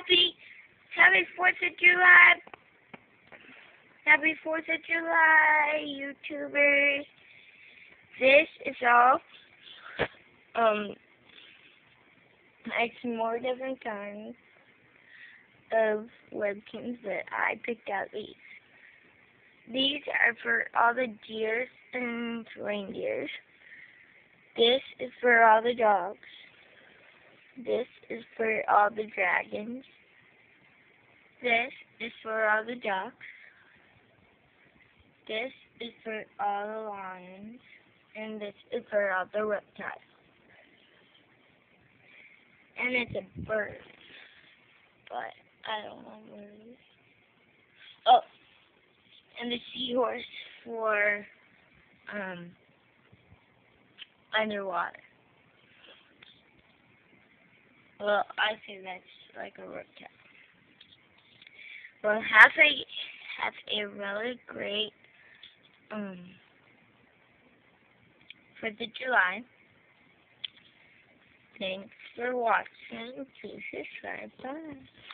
Happy 4th of July. Happy 4th of July, YouTubers. This is all, like some more different kinds of webcams that I picked out these. These are for all the deers and reindeers. This is for all the dogs. This is for all the dragons. This is for all the ducks. This is for all the lions. And this is for all the reptiles. And it's a bird. But I don't know what it is. Oh, and the seahorse for underwater. Well, I say that's like a reptile. Well, have a really great 4th of July. Thanks for watching. Please subscribe. Bye.